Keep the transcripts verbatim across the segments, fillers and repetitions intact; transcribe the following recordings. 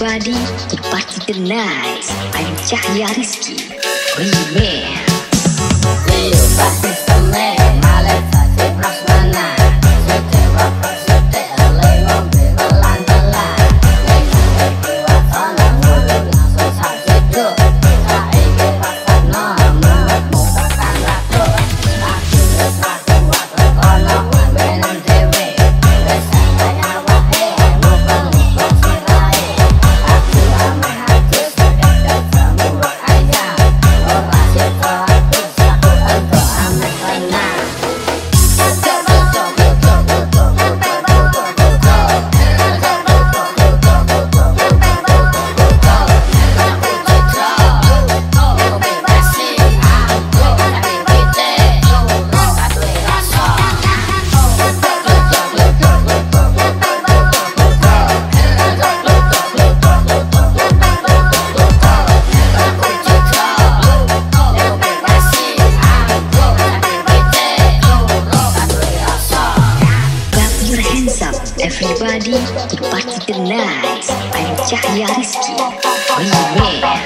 everybody to party tonight. I'm Cahya Rizky Remix. Rio pasti temen malah tadi prasmanan. Sedewa persete oleh ngombe telan-telan. Nek kuat ana ngulu langsung sajeduk. Saiki rasane menurutmu tekan ratu. Aku wis kuat ana ngombe dhewe. Wis kaya wae mumpung sirahe. Aku ameh adus sekedar samuruk ayam. Ora sida everybody to party tonight. I'm Cahya Rizky Remix.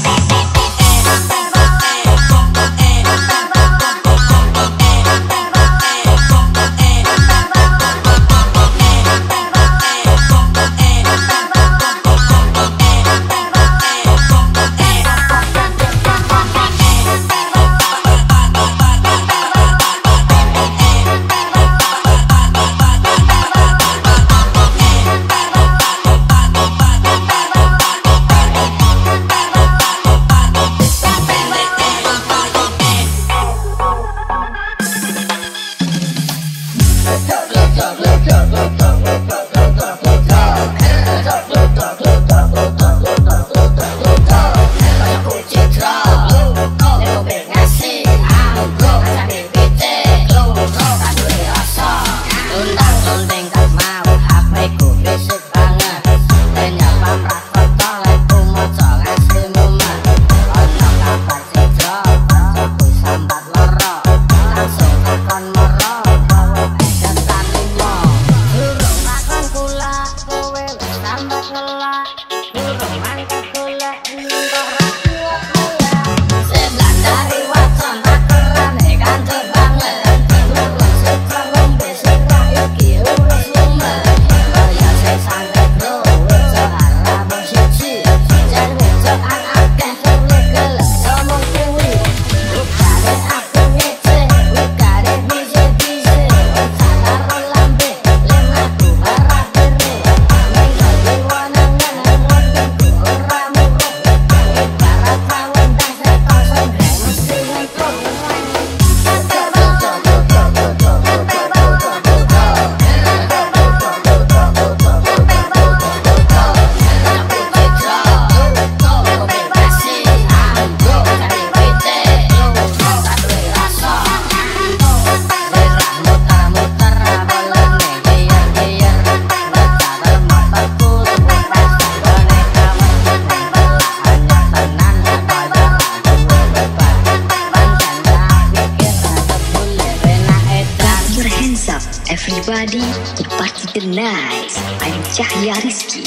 Everybody to party tonight. I'm Cahya Rizky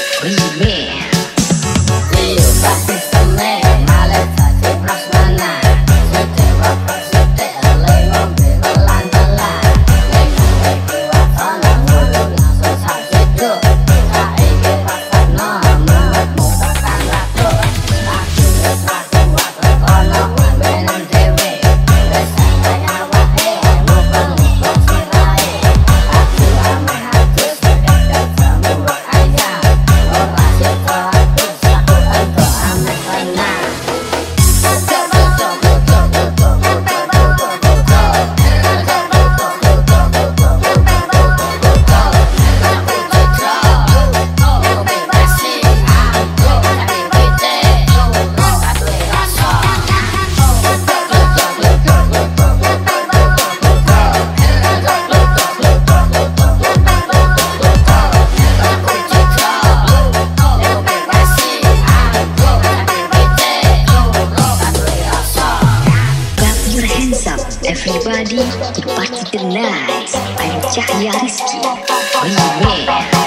Remix. Rio pasti temen malah tadi prasmanan. Sedewa persete oleh ngombe telan-telan. Nek kuat ana ngulu langsung sajeduk. Saiki rasane menurutmu tekan ratu. Aku wis kuat ana ngombe dhewe. Wis kaya wae mumpung sirahe. Aku ameh adus sekedar samuruk ayam. Ora sida aku ameh tenang. Everybody to party tonight. I'm Cahya Rizky Remix.